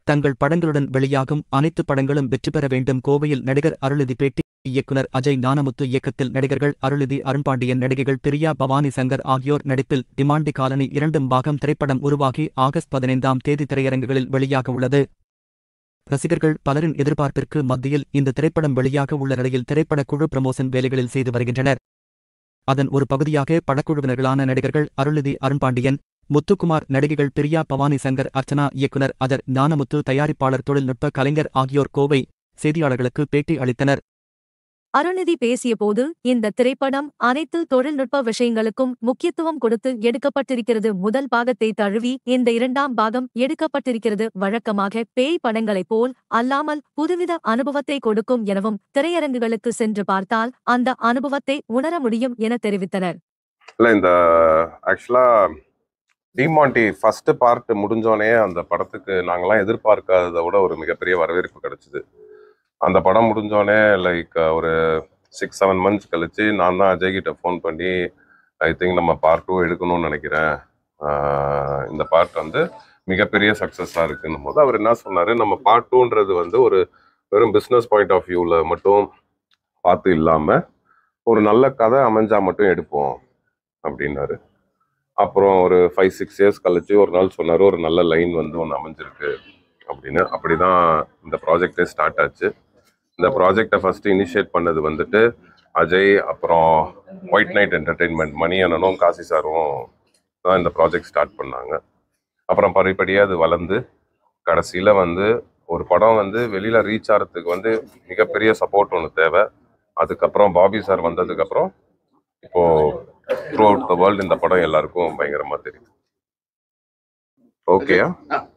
தங்கள் படங்களுடன் வெளியாகும் அனைத்து படங்களும் வெற்றி பெற வேண்டும். கோவையில் நடிகர் அருள்நிதி பேட்டி. இயக்குனர் அஜய் ஞானமுத்து இயக்கத்தில் நடிகர்கள் அருள்நிதி, அருண்பாண்டியன், நடிகைகள் பிரியா, பவானி சங்கர் ஆகியோர் நடிப்பில் டிமாண்டி காலனி 2 பாகம் திரைப்படம் உருவாகி ஆகஸ்ட் 15ஆம் தேதி திரையரங்குகளில் வெளியாக உள்ளது. ரசிகர்கள் பலரின் எதிர்பார்ப்பிற்கு மத்தியில் இந்த திரைப்படம் வெளியாக உள்ள நிலையில் திரைப்படக் குழு ப்ரமோஷன் வேலைகளில் செய்து வருகின்றனர். அதன் ஒரு பகுதியாக படக்குழுவினர்களான நடிகர்கள் அருள்நிதி, அருண்பாண்டியன், முத்துக்குமார், நடிகைகள் பிரியா, பவானி சங்கர், அர்ச்சனா, இயக்குனர் அஜர் ஞானமுத்து, தயாரிப்பாளர், தொழில்நுட்ப கலைஞர் ஆகியோர் கோவை செய்தியாளர்களுக்கு பேட்டி அளித்தனர். அருள்நிதி பேசியபோது, இந்த திரைப்படம் அனைத்து தொழில்நுட்ப விஷயங்களுக்கும் முக்கியத்துவம் கொடுத்து எடுக்கப்பட்டிருக்கிறது. முதல் பாகத்தை தழுவி இந்த 2ஆம் பாகம் எடுக்கப்பட்டிருக்கிறது. வழக்கமாக பேய் படங்களைப் போல் அல்லாமல் புதுவித அனுபவத்தை கொடுக்கும் எனவும் திரையரங்குகளுக்கு சென்று பார்த்தால் அந்த அனுபவத்தை உணர முடியும் என தெரிவித்தனர். இந்த ஆக்சுவலா டிமாண்டி ஃபர்ஸ்ட் பார்ட் முடிஞ்சோடனே அந்த படத்துக்கு நாங்களாம் எதிர்பார்க்காததை விட ஒரு மிகப்பெரிய வரவேற்பு கிடைச்சிது. அந்த படம் முடிஞ்சோடனே ஒரு 6-7 மந்த்ஸ் கழிச்சு நான் தான் அஜய் கிட்ட ஃபோன் பண்ணி ஐ திங்க் நம்ம பார்ட் 2 எடுக்கணும்னு நினைக்கிறேன், இந்த பார்ட் வந்து மிகப்பெரிய சக்ஸஸாக இருக்குன்னும் போது அவர் என்ன சொன்னார், நம்ம பார்ட் 2ன்றது வந்து ஒரு வெறும் பிஸ்னஸ் பாயிண்ட் ஆஃப் வியூவில் மட்டும் பார்த்து இல்லாமல் ஒரு நல்ல கதை அமைஞ்சா மட்டும் எடுப்போம் அப்படின்னாரு. அப்புறம் ஒரு 5-6 இயர்ஸ் கழிச்சு ஒரு நாள் சொன்னார், ஒரு நல்ல லைன் வந்து ஒன்று அமைஞ்சிருக்கு அப்படின்னு. அப்படி தான் இந்த ப்ராஜெக்டே ஸ்டார்ட் ஆச்சு. இந்த ப்ராஜெக்டை ஃபஸ்ட்டு இனிஷியேட் பண்ணது வந்துட்டு அஜய், அப்புறம் ஒயிட் நைட் என்டர்டெயின்மெண்ட் மணி அண்ணனும் காசி சாரும் தான் இந்த ப்ராஜெக்ட் ஸ்டார்ட் பண்ணாங்க. அப்புறம் படிப்படியாக அது வளர்ந்து கடைசியில் வந்து ஒரு படம் வந்து வெளியில் ரீச் ஆகிறதுக்கு வந்து மிகப்பெரிய சப்போர்ட் ஒன்று தேவை. அதுக்கப்புறம் பாபி சார் வந்ததுக்கப்புறம் இப்போது த்ரூ அவுட் த வேர்ல்டு இந்த படம் எல்லாருக்கும் பயங்கரமாக தெரியும். ஓகேயா?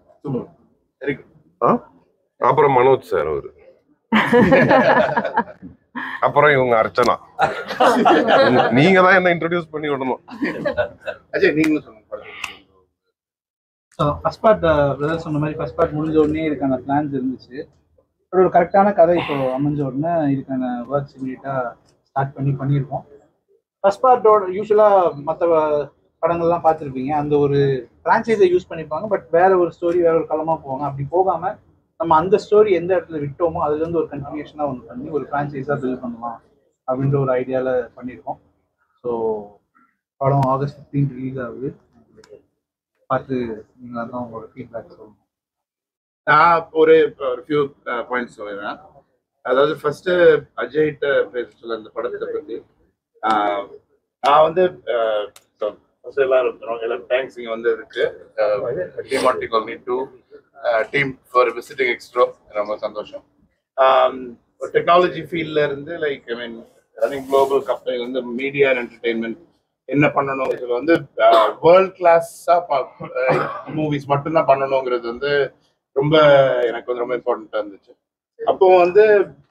அப்புறம் மனோஜ் சார் அவரு, அப்புறம் இவங்க அர்ச்சனா, நீங்க தான் என்ன இன்ட்ரோடியூஸ் பண்ணி விடணும். அஜய் நீங்களும் சொல்லுங்க. ஃபர்ஸ்ட் பார்ட் பிரதர் சொன்ன மாதிரி ஃபர்ஸ்ட் பார்ட் முடிஞ்ச உடனே இதுக்கான பிளான்ஸ் இருந்துச்சு. ஒரு கரெக்டான கதை இப்போ அமைஞ்ச உடனே இதுக்கான ஒர்க்ஸ் இமீடியட்டாக ஸ்டார்ட் பண்ணியிருக்கோம். ஃபர்ஸ்ட் பார்ட்டோட யூஸ்வலாக மற்ற படங்கள்லாம் பார்த்துருப்பீங்க, அந்த ஒரு ஃப்ரான்ச்சைஸை யூஸ் பண்ணிப்பாங்க, பட் வேற ஒரு ஸ்டோரி வேற ஒரு களமாக போவாங்க. அப்படி போகாமல் நம்ம அந்த ஸ்டோரி எந்த இடத்துல விட்டோமோ அதுலேருந்து ஒரு கண்டினியூஷனாக ஒன்று பண்ணி ஒரு ஃப்ரான்ச்சைஸாக பில்ட் பண்ணலாம் அப்படின்ற ஒரு ஐடியாவில் பண்ணியிருக்கோம். ஸோ படம் ஆகஸ்ட் 15 ரிலீஸ் ஆகுது. பார்த்து நீங்கள் தான் உங்களோட ஃபீட்பேக் சொல்லணும். நான் ஒரு ஃபியூ பாயிண்ட்ஸ் சொல்லுவேன். அதாவது ஃபர்ஸ்ட் அஜய்கிட்ட பேச சொல்ல இந்த படத்தை பற்றி நான் வந்து எல்லாரும் தேங்க்ஸ் இங்கே வந்து இருக்கு Demonte Colony 2 team for visiting Xero, ரொம்ப சந்தோஷம். ஒரு டெக்னாலஜி ஃபீல்ட்ல இருந்து I mean running global company வந்து மீடியா அண்ட் என்டர்டெயின்மெண்ட் என்ன பண்ணணும், இதில் வந்து வேர்ல்ட் கிளாஸாக மூவிஸ் மட்டும்தான் பண்ணணுங்கிறது வந்து ரொம்ப எனக்கு வந்து ரொம்ப இம்பார்ட்டண்ட்டாக இருந்துச்சு. அப்போ வந்து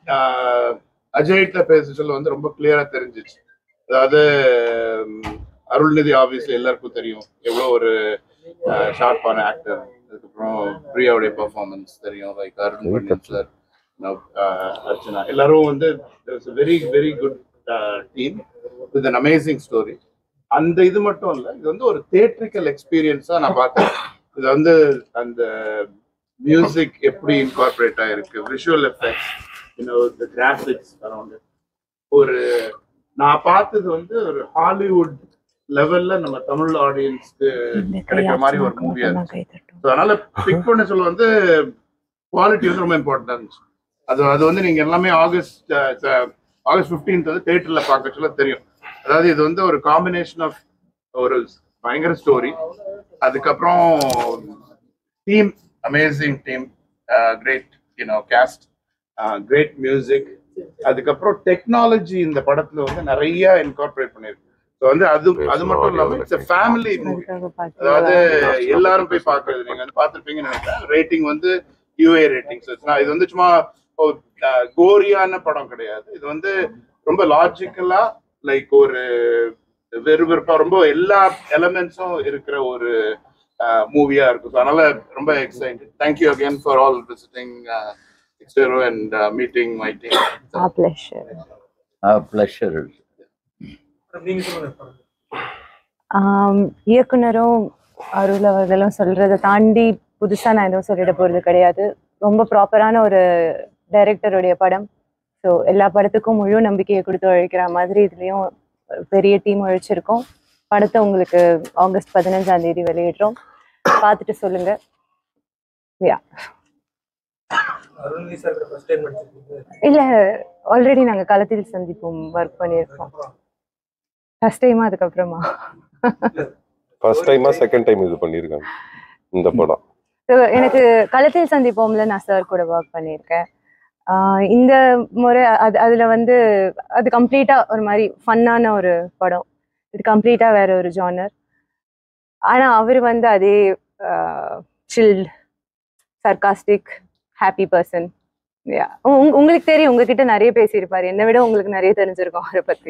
அஜய்கிட்ட பேச சொல்ல வந்து ரொம்ப கிளியரா தெரிஞ்சிச்சு. அதாவது அருள்நிதி ஆப்வியஸ்லி எல்லாருக்கும் தெரியும் எவ்வளோ ஒரு ஷார்ப்பான ஆக்டர். அதுக்கப்புறம் பிரியாவுடைய பெர்ஃபார்மன்ஸ் தெரியும், லைக் அருண் சார், அர்ச்சனா, எல்லாரும் வந்து very very good team with an amazing story. அந்த இது மட்டும் இல்லை, இது வந்து ஒரு தியேட்ரிக்கல் எக்ஸ்பீரியன்ஸாக நான் பார்த்தேன். இது வந்து அந்த மியூசிக் எப்படி இன்கார்பரேட் ஆயிருக்கு, விஷுவல் எஃபெக்ட்ஸ், கிராஃபிக்ஸ் அரௌண்ட் ஒரு நான் பார்த்தது வந்து ஒரு ஹாலிவுட் லெவல்ல நம்ம தமிழ் ஆடியன்ஸ்க்கு கிடைக்கிற மாதிரி ஒரு மூவியா இருந்துச்சு. அதனால பிக் பண்ண சொல்ல வந்து குவாலிட்டி வந்து ரொம்ப இம்பார்ட்டன்டா இருந்துச்சு. அது வந்து நீங்க எல்லாமே ஆகஸ்ட் 15 வந்து தியேட்டர்ல பார்க்க சொல்ல தெரியும். அதாவது இது வந்து ஒரு காம்பினேஷன் ஆஃப் ஒரு பயங்கர ஸ்டோரி, அதுக்கப்புறம் team, amazing team, great cast, great music, அதுக்கப்புறம் டெக்னாலஜி இந்த படத்துல வந்து நிறைய இன்கார்பரேட் பண்ணிருக்கு. ஸோ வந்து அது மட்டும் இல்லாம இட்ஸ் ஃபேமிலி மூவி. அதாவது எல்லாரும் போய் பார்க்கறது, நீங்க வந்து பார்த்துருப்பீங்கன்னு நினைக்கிறேன். ரேட்டிங் வந்து UA ரேட்டிங். இது வந்து சும்மா கோரியான படம் கிடையாது. இது வந்து ரொம்ப லாஜிக்கலா லைக் ஒரு வெறுவெறுப்பா ரொம்ப எல்லா எலமெண்ட்ஸும் இருக்கிற ஒரு மூவியா இருக்கும். ஸோ அதனால ரொம்ப excited. Thank you again for all visiting Xero and meeting my team. Our pleasure. Our pleasure. இயக்குனரும் அருள் அவர்களும் சொல்றதை தாண்டி புதுசாக நான் எதுவும் சொல்லிட போகிறது கிடையாது. ரொம்ப ப்ராப்பரான ஒரு டைரக்டருடைய படம். ஸோ எல்லா படத்துக்கும் முழு நம்பிக்கையை கொடுத்து உழைக்கிற மாதிரி இதுலேயும் பெரிய டீம் உழைச்சிருக்கோம். படத்தை உங்களுக்கு ஆகஸ்ட் 15ஆம் தேதி வெளியிடுறோம். பார்த்துட்டு சொல்லுங்க. யா இல்லை, ஆல்ரெடி நாங்கள் களத்தில் சந்திப்போம் ஒர்க் பண்ணியிருக்கோம். ஃபர்ஸ்ட் டைமா அதுக்கப்புறமா ஃபர்ஸ்ட் டைமா செகண்ட் டைம் இது பண்ணியிருக்காங்க இந்த படம். எனக்கு களத்தில் சந்திப்போம்ல நான் சார் கூட ஒர்க் பண்ணியிருக்கேன். இந்த முறை அதில் அது கம்ப்ளீட்டாக ஒரு மாதிரி ஃபன்னான ஒரு படம். இது கம்ப்ளீட்டாக வேற ஒரு ஜானர். ஆனால் அவர் அதே சில்ட், சர்காஸ்டிக், ஹாப்பி பர்சன். உங்களுக்கு தெரியும், உங்ககிட்ட நிறைய பேசியிருப்பார். என்னை விட உங்களுக்கு நிறைய தெரிஞ்சிருக்கும் அவரை பற்றி.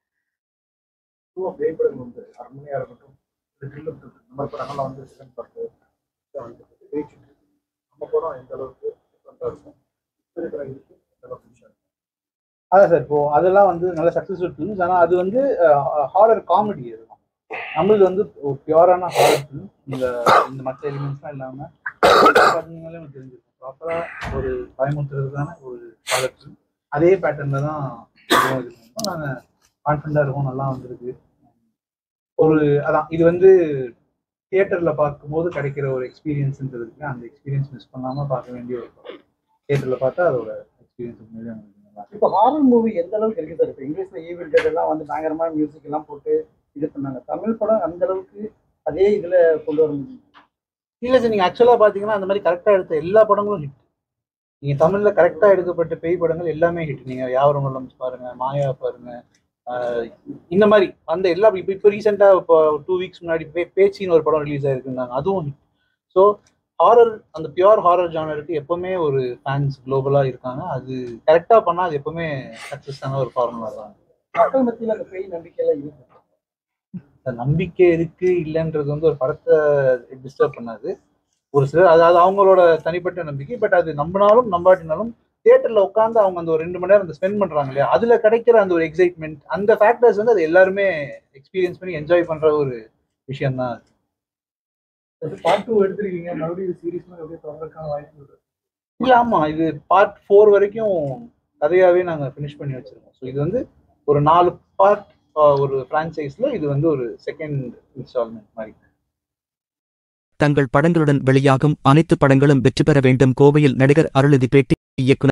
அதான் சார், இப்போ அதெல்லாம் நல்ல சக்ஸஸ்ஃபுல் ஃபிலிம்ஸ். ஆனால் அது ஹாரர் காமெடி இருக்கும். நம்மளுக்கு ஒரு பியூரான ஹாரர் ஃபிலிம். இந்த மற்ற எலிமெண்ட்ஸ்லாம் இல்லாமல் பார்த்தீங்கன்னாலே உங்களுக்கு தெரிஞ்சிருக்கும். ப்ராப்பராக ஒரு பயமுறுத்துறதுக்கான ஒரு ஹாரர் ஃபிலிம். அதே பேட்டர்னில் தான் நாங்கள் கான்ஃபிடண்டாக இருக்கோம். நல்லா வந்திருக்கு. அதான் இது தியேட்டரில் பார்க்கும்போது கிடைக்கிற ஒரு எக்ஸ்பீரியன்ஸுன்றதுக்கு அந்த எக்ஸ்பீரியன்ஸ் மிஸ் பண்ணாமல் பார்க்க வேண்டிய ஒரு படம். தியேட்டரில் பார்த்தா அதோட எக்ஸ்பீரியன்ஸ் உண்மையிலே நல்லா. இப்போ ஹாரர் மூவி எந்த அளவுக்கு இருக்கு சார்? இப்போ இங்கிலீஷில் ஈவில் டெட் எல்லாம் பயங்கரமான மியூசிக் எல்லாம் போட்டு இது பண்ணாங்க. தமிழ் படம் அந்த அளவுக்கு அதே இதில் கொண்டு வர முடியும்? இல்லை சார், நீங்கள் ஆக்சுவலாக பார்த்தீங்கன்னா அந்த மாதிரி கரெக்டாக எடுத்த எல்லா படங்களும் ஹிட். நீங்கள் தமிழில் கரெக்டாக எடுக்கப்பட்ட பேய் படங்கள் எல்லாமே ஹிட். நீங்கள் யாவரும் வல்லம் பாருங்கள், மாயா பாருங்கள், இந்த மாதிரி எல்லா இப்போ ரீசெண்டாக இப்போ 2 வீக்ஸ் முன்னாடி பேச்சின்னு ஒரு படம் ரிலீஸ் ஆயிருக்குன்னாங்க, அதுவும் ஹிட். ஸோ ஹாரர், அந்த பியூர் ஹாரர் ஜானருக்கு எப்பவுமே ஒரு ஃபேன்ஸ் குளோபலாக இருக்காங்க. அது கரெக்டாக பண்ணால் அது எப்பவுமே சக்ஸஸான ஒரு ஃபார்முலா தான். மக்கள் மத்தியில் அந்த பேய் நம்பிக்கையெல்லாம் இருக்கு. நம்பிக்கை இருக்கு இல்லைன்றது ஒரு படத்தை டிஸ்டர்ப் பண்ணாது. ஒரு சிலர் அதாவது அவங்களோட தனிப்பட்ட நம்பிக்கை. பட் அது நம்பினாலும் நம்பாட்டினாலும் தியேட்டர்ல உட்காந்து அவங்க அந்த ஒரு 2 மணி நேரம் ஸ்பெண்ட் பண்றாங்க இல்லையா, அதுல கிடைக்கிற அந்த ஒரு எக்ஸைட்மெண்ட், அந்த ஃபேக்டர்ஸ் அது எல்லாருமே எக்ஸ்பீரியன்ஸ் பண்ணி என்ஜாய் பண்ற ஒரு விஷயம் தான். பார்ட் 2 எடுத்துருக்கீங்க, மறுபடியும் சீரீஸ் தொடர்றதுக்கான வாய்ப்பு இருக்கு? இல்லை, ஆமா, இது பார்ட் 4 வரைக்கும் கதையாவே நாங்க ஃபினிஷ் பண்ணி வச்சிருக்கோம். ஸோ இது ஒரு 4 பார்ட் ஒரு பிரான்சைஸ்ல இது ஒரு செகண்ட் இன்ஸ்டால்மெண்ட் மாதிரி. தங்கள் படங்களுடன் வெளியாகும் அனைத்து படங்களும் வெற்றி பெற வேண்டும். கோவையில் நடிகர் அருள்நிதி பேட்டி. இயக்குனர்